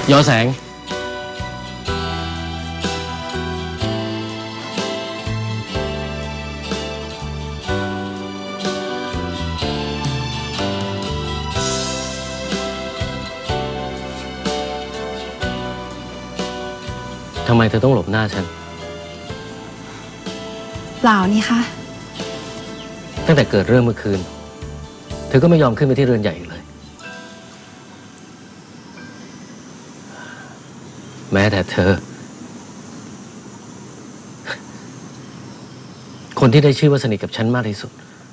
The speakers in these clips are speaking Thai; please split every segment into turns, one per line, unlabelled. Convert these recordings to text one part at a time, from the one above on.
ยอแสงทำไมเธอต้องหลบหน้าฉัน
เปล่านี่คะ
ตั้งแต่เกิดเรื่องเมื่อคืนเธอก็ไม่ยอมขึ้นไปที่เรือนใหญ่อีกเลยแม้แต่เธอคนที่ได้ชื่อว่าสนิทกับฉันมากที่สุด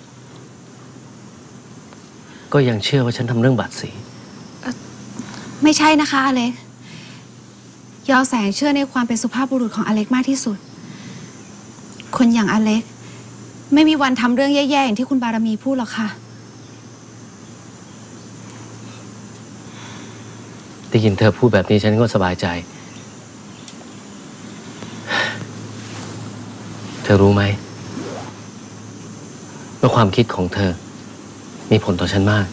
ก็ยังเชื่อว่าฉันทำเรื่องบาดสี
ไม่ใช่นะคะอเล็กยอแสงเชื่อในความเป็นสุภาพบุรุษของอเล็กมากที่สุดคนอย่างอเล็กไม่มีวันทำเรื่องแย่ๆอย่างที่คุณบารมีพูดหรอกค่ะ
ได้ยินเธอพูดแบบนี้ฉันก็สบายใจเธอรู้ไหมว่าความคิดของเธอมีผลต่อฉันมาก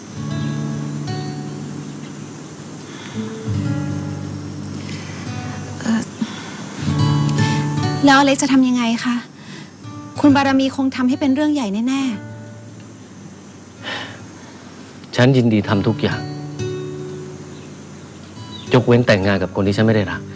แล้วอเล็กจะทำยังไงคะคุณบารมีคงทำให้เป็นเรื่องใหญ่แน่
ๆฉันยินดีทำทุกอย่างยกเว้นแต่งงานกับคนที่ฉันไม่ได้รัก